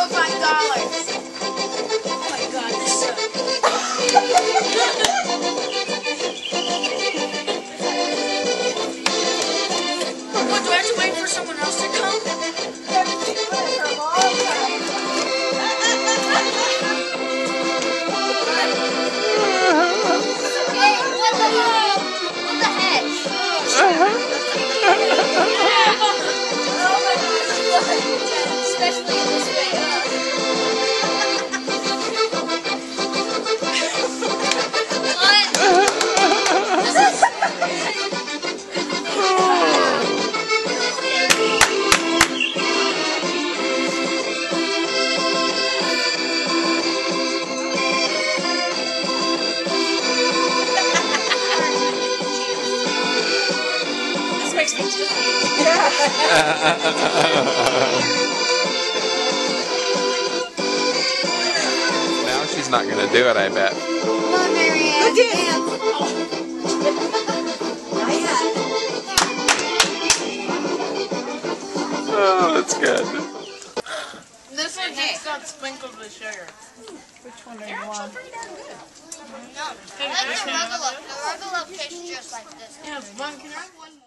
$5. Oh my god, this sucks. What, do I have to wait for someone else to come? Especially in this way. This makes me just Now she's not going to do it, I bet. Come on, Marianne. Look at Oh, that's good. this one just got sprinkled with sugar. Which one do you want? No, I like the regular. The regular tastes just like this. Yeah, can I have one more?